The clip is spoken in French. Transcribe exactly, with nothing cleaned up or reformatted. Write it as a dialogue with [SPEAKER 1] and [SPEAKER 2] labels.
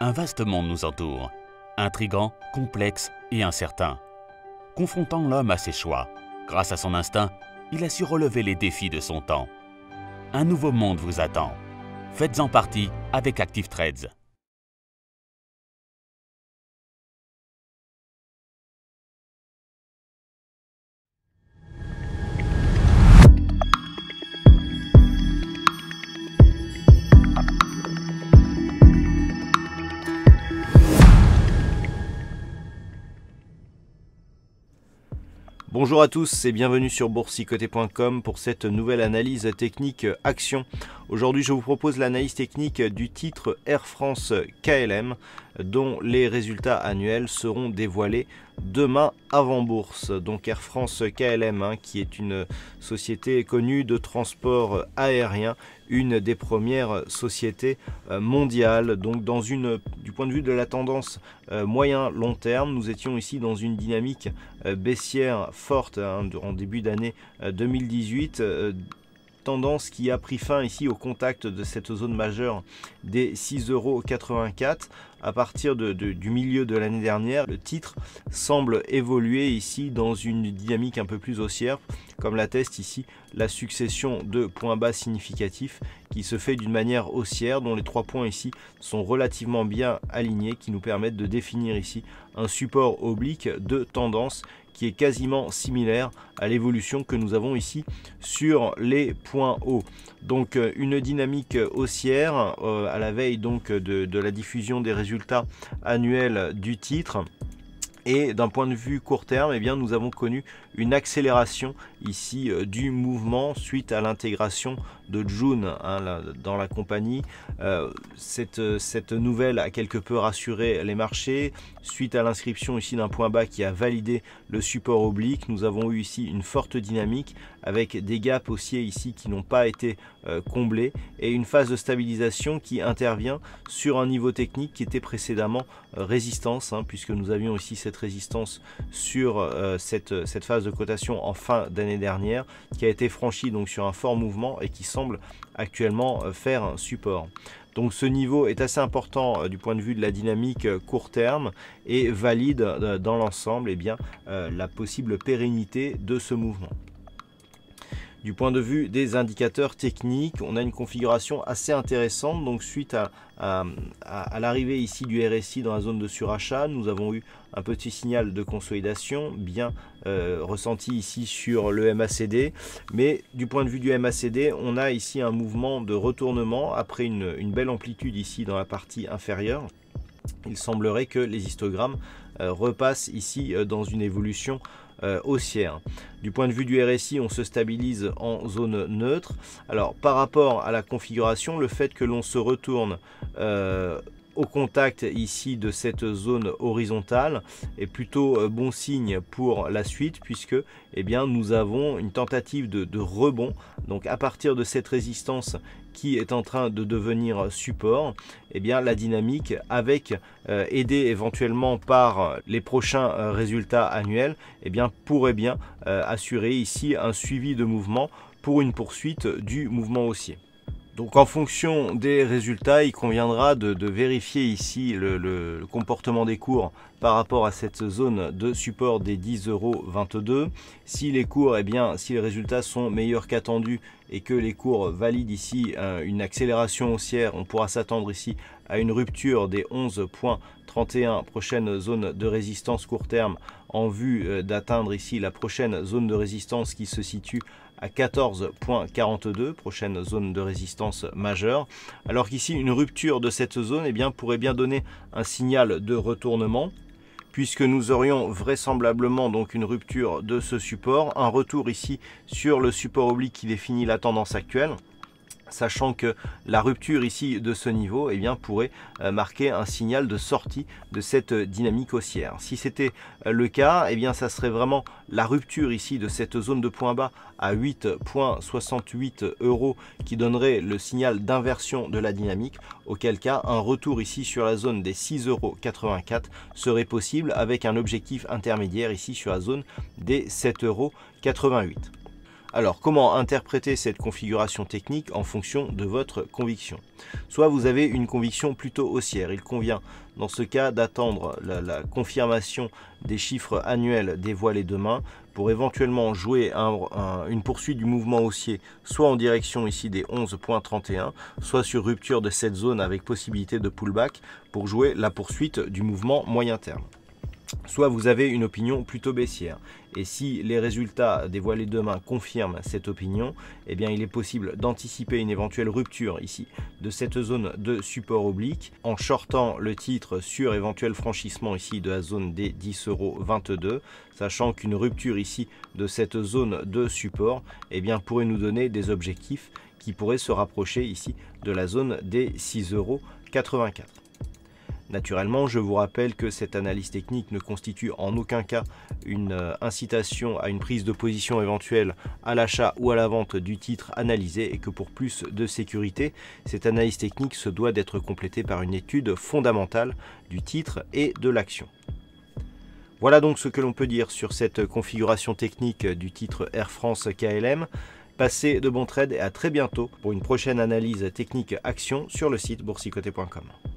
[SPEAKER 1] Un vaste monde nous entoure, intrigant, complexe et incertain. Confrontant l'homme à ses choix, grâce à son instinct, il a su relever les défis de son temps. Un nouveau monde vous attend. Faites-en partie avec Active Trades.
[SPEAKER 2] Bonjour à tous et bienvenue sur boursicoté point com pour cette nouvelle analyse technique action. Aujourd'hui, je vous propose l'analyse technique du titre Air France K L M dont les résultats annuels seront dévoilés demain avant bourse. Donc Air France K L M hein, qui est une société connue de transport aérien, une des premières sociétés mondiales. Donc dans une, du point de vue de la tendance euh, moyen-long terme, nous étions ici dans une dynamique euh, baissière forte hein, en début d'année euh, deux mille dix-huit. Euh, tendance qui a pris fin ici au contact de cette zone majeure des six euros quatre-vingt-quatre. À partir de, de, du milieu de l'année dernière, le titre semble évoluer ici dans une dynamique un peu plus haussière, comme l'atteste ici la succession de points bas significatifs qui se fait d'une manière haussière, dont les trois points ici sont relativement bien alignés, qui nous permettent de définir ici un support oblique de tendance qui est quasiment similaire à l'évolution que nous avons ici sur les points hauts. Donc une dynamique haussière euh, à la veille donc de, de la diffusion des résultats annuels du titre. Et d'un point de vue court terme, eh bien, nous avons connu une accélération ici euh, du mouvement suite à l'intégration de Joon hein, là, dans la compagnie. Euh, cette, cette nouvelle a quelque peu rassuré les marchés. Suite à l'inscription ici d'un point bas qui a validé le support oblique, nous avons eu ici une forte dynamique avec des gaps haussiers ici qui n'ont pas été euh, comblés et une phase de stabilisation qui intervient sur un niveau technique qui était précédemment euh, résistance hein, puisque nous avions ici cette résistance sur euh, cette, cette phase de cotation en fin d'année dernière qui a été franchie donc sur un fort mouvement et qui semble actuellement euh, faire un support. Donc ce niveau est assez important euh, du point de vue de la dynamique euh, court terme et valide euh, dans l'ensemble eh bien euh, la possible pérennité de ce mouvement. Du point de vue des indicateurs techniques, on a une configuration assez intéressante. Donc suite à, à, à l'arrivée ici du R S I dans la zone de surachat, nous avons eu un petit signal de consolidation bien euh, ressenti ici sur le M A C D. Mais du point de vue du M A C D, on a ici un mouvement de retournement après une, une belle amplitude ici dans la partie inférieure. Il semblerait que les histogrammes euh, repassent ici euh, dans une évolution Euh, haussière. Du point de vue du R S I, on se stabilise en zone neutre. Alors par rapport à la configuration, le fait que l'on se retourne euh, au contact ici de cette zone horizontale est plutôt euh, bon signe pour la suite puisque eh bien, nous avons une tentative de, de rebond. Donc à partir de cette résistance qui est en train de devenir support, eh bien, la dynamique avec euh, aidée éventuellement par les prochains euh, résultats annuels eh bien, pourrait bien euh, assurer ici un suivi de mouvement pour une poursuite du mouvement haussier. Donc en fonction des résultats, il conviendra de, de vérifier ici le, le, le comportement des cours par rapport à cette zone de support des dix euros vingt-deux. Si les cours, eh bien, si les résultats sont meilleurs qu'attendus et que les cours valident ici euh, une accélération haussière, on pourra s'attendre ici à une rupture des onze virgule trente et un, prochaine zone de résistance court terme, en vue euh, d'atteindre ici la prochaine zone de résistance qui se situe à quatorze virgule quarante-deux, prochaine zone de résistance majeure, alors qu'ici une rupture de cette zone eh bien, pourrait bien donner un signal de retournement, puisque nous aurions vraisemblablement donc une rupture de ce support, un retour ici sur le support oblique qui définit la tendance actuelle, sachant que la rupture ici de ce niveau eh bien, pourrait euh, marquer un signal de sortie de cette dynamique haussière. Si c'était euh, le cas, eh bien, ça serait vraiment la rupture ici de cette zone de point bas à huit virgule soixante-huit euros qui donnerait le signal d'inversion de la dynamique, auquel cas un retour ici sur la zone des six euros quatre-vingt-quatre serait possible avec un objectif intermédiaire ici sur la zone des sept euros quatre-vingt-huit. Alors, comment interpréter cette configuration technique en fonction de votre conviction? Soit vous avez une conviction plutôt haussière, il convient dans ce cas d'attendre la, la confirmation des chiffres annuels dévoilés demain pour éventuellement jouer un, un, une poursuite du mouvement haussier, soit en direction ici des onze virgule trente et un, soit sur rupture de cette zone avec possibilité de pullback pour jouer la poursuite du mouvement moyen terme. Soit vous avez une opinion plutôt baissière. Et si les résultats dévoilés demain confirment cette opinion, eh bien il est possible d'anticiper une éventuelle rupture ici de cette zone de support oblique en shortant le titre sur éventuel franchissement ici de la zone des dix euros vingt-deux, sachant qu'une rupture ici de cette zone de support eh bien, pourrait nous donner des objectifs qui pourraient se rapprocher ici de la zone des six euros quatre-vingt-quatre. Naturellement, je vous rappelle que cette analyse technique ne constitue en aucun cas une incitation à une prise de position éventuelle à l'achat ou à la vente du titre analysé et que pour plus de sécurité, cette analyse technique se doit d'être complétée par une étude fondamentale du titre et de l'action. Voilà donc ce que l'on peut dire sur cette configuration technique du titre Air France K L M. Passez de bons trades et à très bientôt pour une prochaine analyse technique action sur le site boursicoté point com.